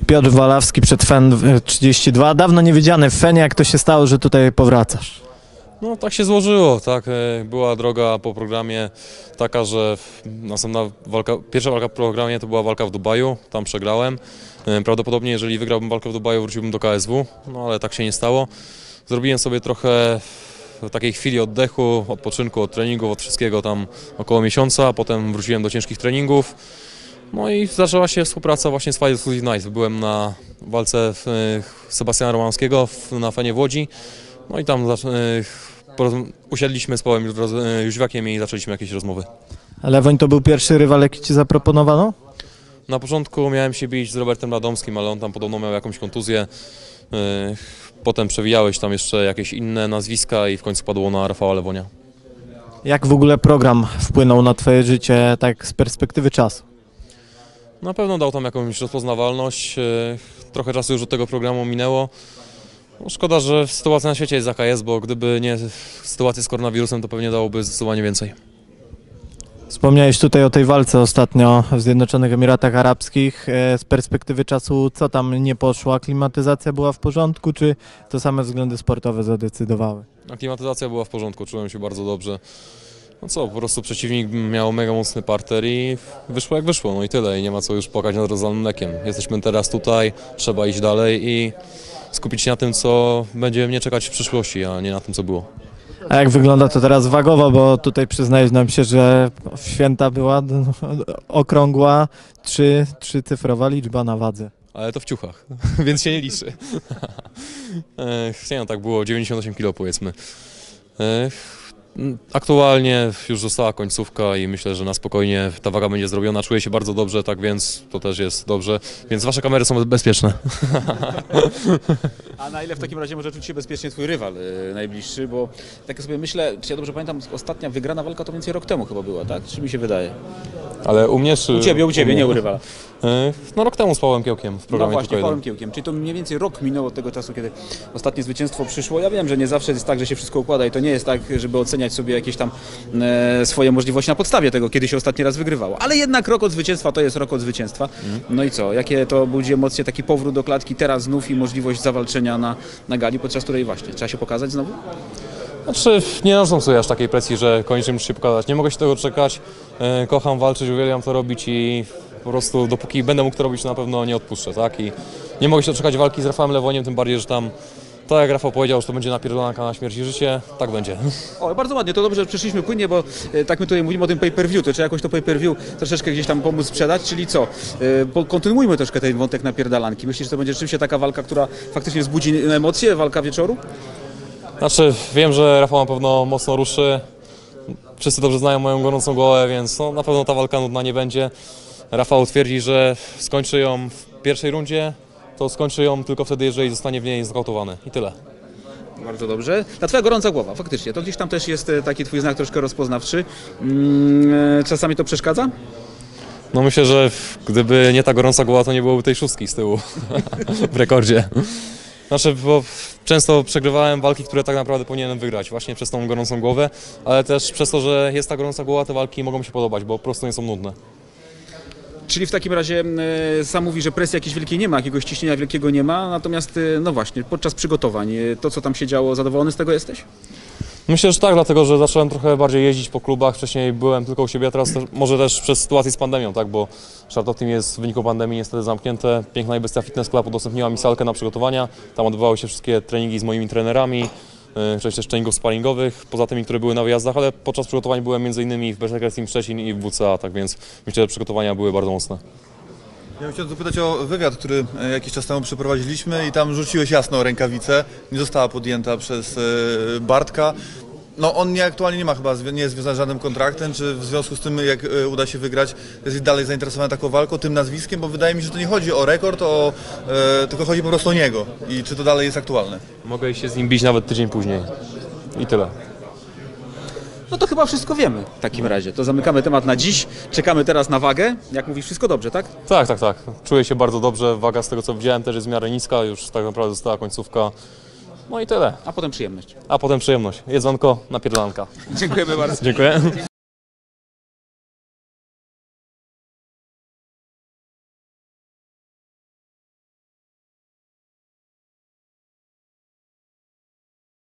Piotr Walawski przed FEN 32. Dawno niewidziany w Fenie. Jak to się stało, że tutaj powracasz? No tak się złożyło, tak. Była droga po programie taka, że następna walka, pierwsza walka po programie to była walka w Dubaju, tam przegrałem. Prawdopodobnie jeżeli wygrałbym walkę w Dubaju, wróciłbym do KSW, no ale tak się nie stało. Zrobiłem sobie trochę takiej chwili oddechu, odpoczynku od treningów, od wszystkiego tam około miesiąca, potem wróciłem do ciężkich treningów. No i zaczęła się współpraca właśnie z Fight Exclusive Nights. Byłem na walce Sebastiana Romanowskiego na Fenie w Łodzi. No i tam usiedliśmy z Pawłem Jóźwiakiem i zaczęliśmy jakieś rozmowy. Lewoń to był pierwszy rywal, jaki ci zaproponowano? Na początku miałem się bić z Robertem Radomskim, ale on tam podobno miał jakąś kontuzję. Potem przewijałeś tam jeszcze jakieś inne nazwiska i w końcu padło na Rafała Lewonia. Jak w ogóle program wpłynął na twoje życie tak z perspektywy czasu? Na pewno dał tam jakąś rozpoznawalność. Trochę czasu już od tego programu minęło. No, szkoda, że sytuacja na świecie jest jaka jest, bo gdyby nie sytuacja z koronawirusem, to pewnie dałoby zdecydowanie więcej. Wspomniałeś tutaj o tej walce ostatnio w Zjednoczonych Emiratach Arabskich. Z perspektywy czasu co tam nie poszło? Aklimatyzacja była w porządku, czy to same względy sportowe zadecydowały? Aklimatyzacja była w porządku, czułem się bardzo dobrze. No co, po prostu przeciwnik miał mega mocny parter i wyszło jak wyszło, no i tyle. I nie ma co już płakać nad rozlanym mlekiem. Jesteśmy teraz tutaj, trzeba iść dalej i skupić się na tym, co będzie mnie czekać w przyszłości, a nie na tym, co było. A jak wygląda to teraz wagowo, bo tutaj przyznaję nam się, że święta była okrągła, trzycyfrowa liczba na wadze. Ale to w ciuchach, więc się nie liczy. Nie no, tak było, 98 kg powiedzmy. Aktualnie już została końcówka i myślę, że na spokojnie ta waga będzie zrobiona. Czuję się bardzo dobrze, tak więc to też jest dobrze. Więc wasze kamery są bezpieczne. A na ile w takim razie może czuć się bezpiecznie twój rywal najbliższy? Bo tak sobie myślę, czy ja dobrze pamiętam, ostatnia wygrana walka to więcej rok temu chyba była, tak? Czy mi się wydaje? Ale u mnie czy... U ciebie, nie u rywala. No rok temu z Pawłem Kiełkiem w programie. No właśnie, Pawłem Kiełkiem. Czyli to mniej więcej rok minął od tego czasu, kiedy ostatnie zwycięstwo przyszło. Ja wiem, że nie zawsze jest tak, że się wszystko układa i to nie jest tak, żeby oceniać sobie jakieś tam swoje możliwości na podstawie tego, kiedy się ostatni raz wygrywało. Ale jednak rok od zwycięstwa to jest rok od zwycięstwa. No i co? Jakie to budzi emocje, taki powrót do klatki teraz znów i możliwość zawalczenia na gali, podczas której właśnie trzeba się pokazać znowu? Znaczy, nie narzucam sobie aż takiej presji, że koniecznie muszę się pokazać. Nie mogę się tego czekać. Kocham walczyć, uwielbiam to robić i po prostu dopóki będę mógł to robić, to na pewno nie odpuszczę, tak? I nie mogę się doczekać walki z Rafałem Lewoniem, tym bardziej, że tam, tak jak Rafał powiedział, że to będzie napierdolanka na śmierć i życie, tak będzie. O, bardzo ładnie, to dobrze, że przyszliśmy płynnie, bo tak my tutaj mówimy o tym pay-per-view, to trzeba jakoś to pay-per-view troszeczkę gdzieś tam pomóc sprzedać, czyli co? Kontynuujmy troszkę ten wątek napierdalanki. Myślisz, że to będzie rzeczywiście taka walka, która faktycznie wzbudzi emocje, walka wieczoru? Znaczy, wiem, że Rafał na pewno mocno ruszy. Wszyscy dobrze znają moją gorącą głowę, więc no, na pewno ta walka nudna nie będzie. Rafał twierdzi, że skończy ją w pierwszej rundzie, to skończy ją tylko wtedy, jeżeli zostanie w niej znokautowany. I tyle. Bardzo dobrze. Ta twoja gorąca głowa, faktycznie, to gdzieś tam też jest taki twój znak troszkę rozpoznawczy. Czasami to przeszkadza? No myślę, że gdyby nie ta gorąca głowa, to nie byłoby tej szóstki z tyłu w rekordzie. Znaczy, bo często przegrywałem walki, które tak naprawdę powinienem wygrać, właśnie przez tą gorącą głowę, ale też przez to, że jest ta gorąca głowa, te walki mogą mi się podobać, bo po prostu nie są nudne. Czyli w takim razie sam mówi, że presji jakiejś wielkiej nie ma, jakiegoś ciśnienia wielkiego nie ma, natomiast no właśnie, podczas przygotowań, to co tam się działo, zadowolony z tego jesteś? Myślę, że tak, dlatego że zacząłem trochę bardziej jeździć po klubach, wcześniej byłem tylko u siebie, a teraz może też przez sytuację z pandemią, tak, bo Szartov Team jest w wyniku pandemii niestety zamknięte. Piękna i Bestia Fitness Club udostępniła mi salkę na przygotowania, tam odbywały się wszystkie treningi z moimi trenerami, część też treningów sparingowych, poza tymi, które były na wyjazdach, ale podczas przygotowań byłem m.in. w Berserker Team Szczecin i w WCA, tak więc myślę, że przygotowania były bardzo mocne. Ja chciałem zapytać o wywiad, który jakiś czas temu przeprowadziliśmy i tam rzuciłeś jasno rękawicę, nie została podjęta przez Bartka. No on aktualnie nie ma chyba, nie jest związany z żadnym kontraktem, czy w związku z tym, jak uda się wygrać, jest dalej zainteresowany taką walką, tym nazwiskiem, bo wydaje mi się, że to nie chodzi o rekord, tylko chodzi po prostu o niego. I czy to dalej jest aktualne? Mogę się z nim bić nawet tydzień później. I tyle. No to chyba wszystko wiemy w takim razie. To zamykamy temat na dziś, czekamy teraz na wagę. Jak mówisz, wszystko dobrze, tak? Tak. Czuję się bardzo dobrze, waga z tego co widziałem też jest w miarę niska, już tak naprawdę została końcówka. No i tyle. A potem przyjemność. A potem przyjemność. Jedzonko, napierdalanka. Dziękujemy bardzo. Dziękuję.